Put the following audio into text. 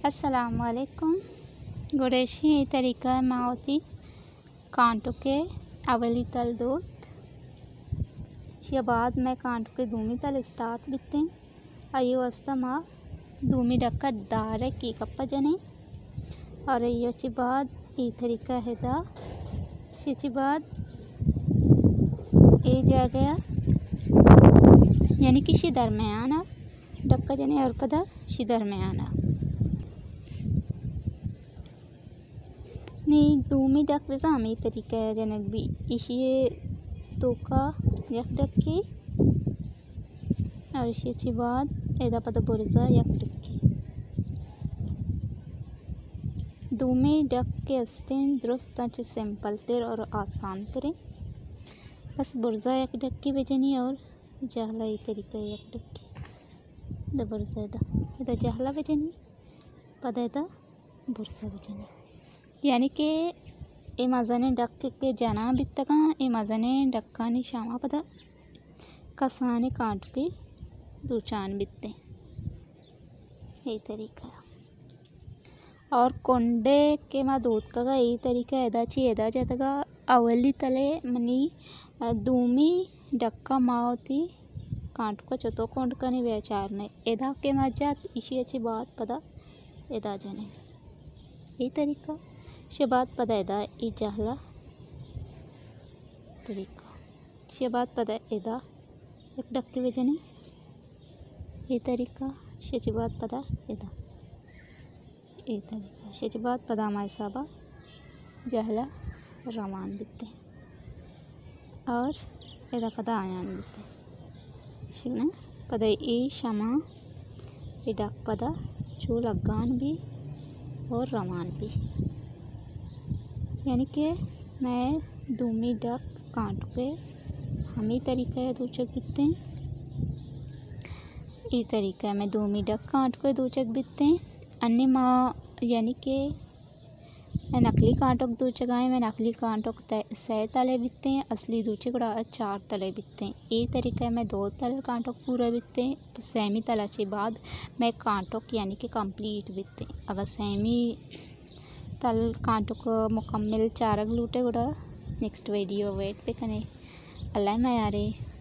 अस्सलामुअलैकुम गुडेशी तरीका मावती कांटो के अवली तल दो बाद में कांटो के दूमी तल स्टार्ट बिते अयो वस्ता मा दूमी डक्का दारे की कप्पा जने और अयो ची बाद ई तरीका है दा शी बाद ए जा गया यानी कि शी दरमियाना डक्का जने और पदा शी दरमियाना नी दूमी डक वैसा हमें तरीका है जनक भी इसी तो का यक डक्की और इसी बाद एदा पद बुरजा यक डक्की दूमी डक के अस्तें दुरुस्त च सिंपल तेर और आसान तेरे बस बुरजा यक डक्की बजनी और जहला ये तरीका यक डक्की द बुरजा एदा जहला बजनी पद एदा बुरजा बजनी यानी कि ए मज़ने डक के जना बित्तका ए मज़ने डक्कानी शामा पदा कसाने काट के दूचान बित्ते यही तरीका और कोंडे के मा दूध का यही तरीका एदा जतगा अवली तले मनी दूमी डक्का मावती कांट को चतो कोंड कनी व्याचार ने एदा के मजात इसी अच्छी बात पदा एदा जने यही तरीका शबाद पदा एदा ई जहला तरीका शबाद पदा एदा एक डक्की बजने ये तरीका शबाद पदा एदा ये तरीका शबाद पदा माय साबा जहला रमान बिते और एदा पदा आयान बिते शिवना पदा ई शमा ये डक पदा जो लगान भी और रमान भी यानी कि मैं दूमी डक कांट के हमें तरीका है दूचक बितते ये तरीका है मैं दूमी डक कांट के दूचक बितते अन्य माँ यानी कि नकली कांटों दूचक आए मैं नकली कांटों सह तले बितते हैं असली दूचक उड़ा 4 तले बितते हैं ये तरीका है मैं 2 तल कांटों पूरा बितते हैं सेमी तला के बाद मैं कांटों यानी कि कंप्लीट बितते अगर सेमी तल कांटों को मुकम्मल 4 लूटे गुड़ा नेक्स्ट वीडियो वेट पे कने अल्लाह मैं यारे।